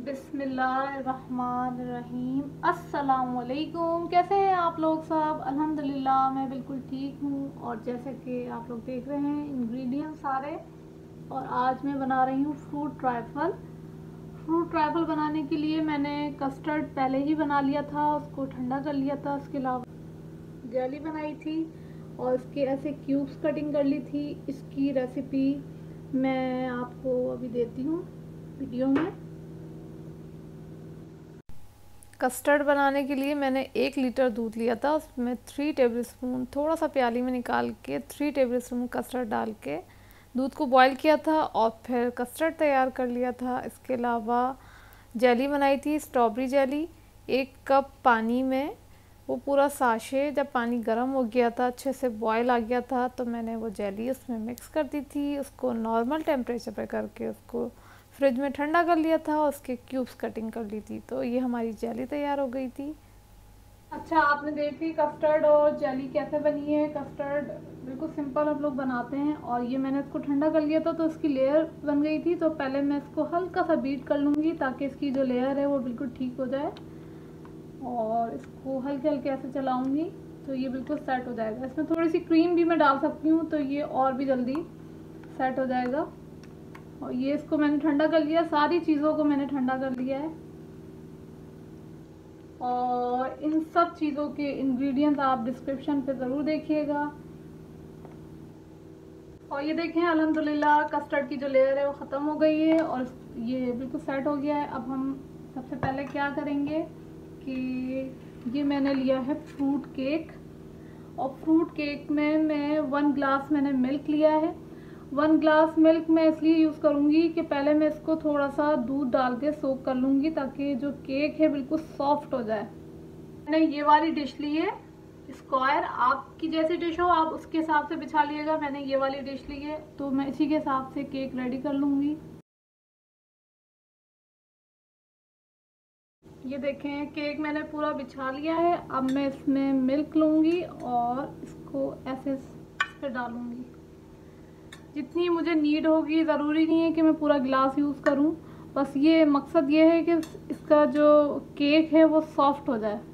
बिस्मिल्लाहिर्रहमानिर्रहीम। अस्सलामुअलैकुम। कैसे हैं आप लोग सब? अल्हम्दुलिल्लाह मैं बिल्कुल ठीक हूँ। और जैसे कि आप लोग देख रहे हैं इंग्रेडिएंट सारे, और आज मैं बना रही हूँ फ्रूट ट्राइफल। फ्रूट ट्राइफल बनाने के लिए मैंने कस्टर्ड पहले ही बना लिया था, उसको ठंडा कर लिया था। उसके अलावा जेली बनाई थी और इसके ऐसे क्यूब्स कटिंग कर ली थी। इसकी रेसिपी मैं आपको अभी देती हूँ वीडियो में। कस्टर्ड बनाने के लिए मैंने 1 लीटर दूध लिया था, उसमें 3 टेबलस्पून थोड़ा सा प्याली में निकाल के 3 टेबलस्पून कस्टर्ड डाल के दूध को बॉईल किया था और फिर कस्टर्ड तैयार कर लिया था। इसके अलावा जेली बनाई थी, स्ट्रॉबेरी जेली। 1 कप पानी में वो पूरा साशे, जब पानी गर्म हो गया था, अच्छे से बॉयल आ गया था, तो मैंने वो जेली उसमें मिक्स कर दी थी। उसको नॉर्मल टेम्परेचर पे करके उसको फ्रिज में ठंडा कर लिया था और उसके क्यूब्स कटिंग कर ली थी। तो ये हमारी जेली तैयार हो गई थी। अच्छा, आपने देखी कस्टर्ड और जेली कैसे बनी है। कस्टर्ड बिल्कुल सिंपल हम लोग बनाते हैं, और ये मैंने इसको ठंडा कर लिया था तो इसकी लेयर बन गई थी। तो पहले मैं इसको हल्का सा बीट कर लूँगी ताकि इसकी जो लेयर है वो बिल्कुल ठीक हो जाए, और इसको हल्के हल्के ऐसे चलाऊँगी तो ये बिल्कुल सेट हो जाएगा। इसमें थोड़ी सी क्रीम भी मैं डाल सकती हूँ तो ये और भी जल्दी सेट हो जाएगा। और ये इसको मैंने ठंडा कर लिया, सारी चीज़ों को मैंने ठंडा कर लिया है। और इन सब चीज़ों के इंग्रेडिएंट्स आप डिस्क्रिप्शन पे ज़रूर देखिएगा। और ये देखें, अल्हम्दुलिल्लाह कस्टर्ड की जो लेयर है वो ख़त्म हो गई है और ये बिल्कुल सेट हो गया है। अब हम सबसे पहले क्या करेंगे कि ये मैंने लिया है फ्रूट केक, और फ्रूट केक में मैं 1 ग्लास मैंने मिल्क लिया है। 1 ग्लास मिल्क मैं इसलिए यूज़ करूँगी कि पहले मैं इसको थोड़ा सा दूध डाल के सोक कर लूँगी ताकि जो केक है बिल्कुल सॉफ्ट हो जाए। मैंने ये वाली डिश ली है स्क्वायर, आपकी जैसी डिश हो आप उसके हिसाब से बिछा लिएगा। मैंने ये वाली डिश ली है तो मैं इसी के हिसाब से केक रेडी कर लूँगी। ये देखें, केक मैंने पूरा बिछा लिया है। अब मैं इसमें मिल्क लूँगी और इसको ऐसे इस पर डालूँगी जितनी मुझे नीड होगी। ज़रूरी नहीं है कि मैं पूरा गिलास यूज़ करूं, बस ये मकसद ये है कि इसका जो केक है वो सॉफ्ट हो जाए।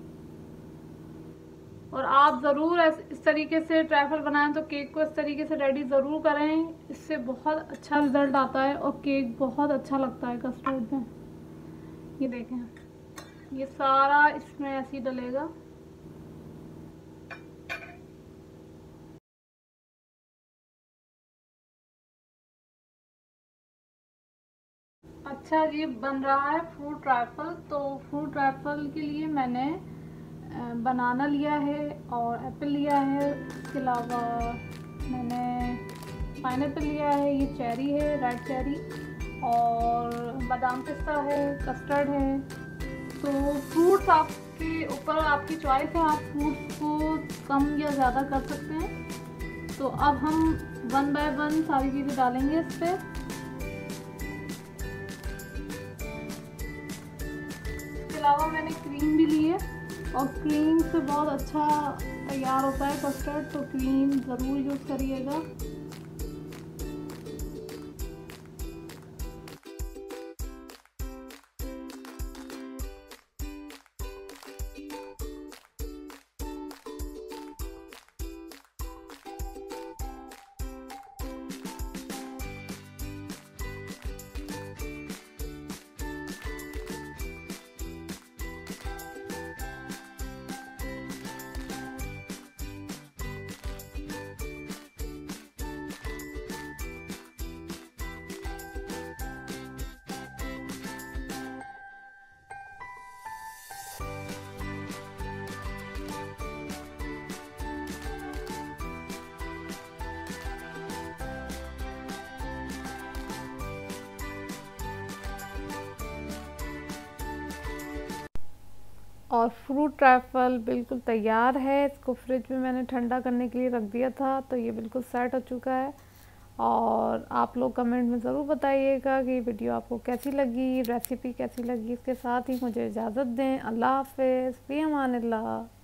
और आप ज़रूर इस तरीके से ट्राइफल बनाएं तो केक को इस तरीके से रेडी ज़रूर करें, इससे बहुत अच्छा रिज़ल्ट आता है और केक बहुत अच्छा लगता है कस्टर्ड में। ये देखें, ये सारा इसमें ऐसे ही डलेगा। अच्छा, ये बन रहा है फ्रूट ट्राइफल। तो फ्रूट ट्राइफल के लिए मैंने बनाना लिया है और एप्पल लिया है। इसके अलावा मैंने पाइनएप्पल लिया है, ये चेरी है, रेड चेरी, और बादाम पिस्ता है, कस्टर्ड है। तो फ्रूट्स आपके ऊपर, आपकी चॉइस है, आप फ्रूट्स को कम या ज़्यादा कर सकते हैं। तो अब हम 1 बाय 1 सारी चीज़ें डालेंगे इस पर। इसके अलावा मैंने क्रीम भी ली है, और क्रीम से बहुत अच्छा तैयार होता है कस्टर्ड, तो क्रीम ज़रूर यूज़ करिएगा। और फ्रूट ट्राइफल बिल्कुल तैयार है। इसको फ्रिज में मैंने ठंडा करने के लिए रख दिया था, तो ये बिल्कुल सेट हो चुका है। और आप लोग कमेंट में ज़रूर बताइएगा कि वीडियो आपको कैसी लगी, रेसिपी कैसी लगी। इसके साथ ही मुझे इजाज़त दें। अल्लाह हाफ़िज़, फ़ी अमानिल्लाह।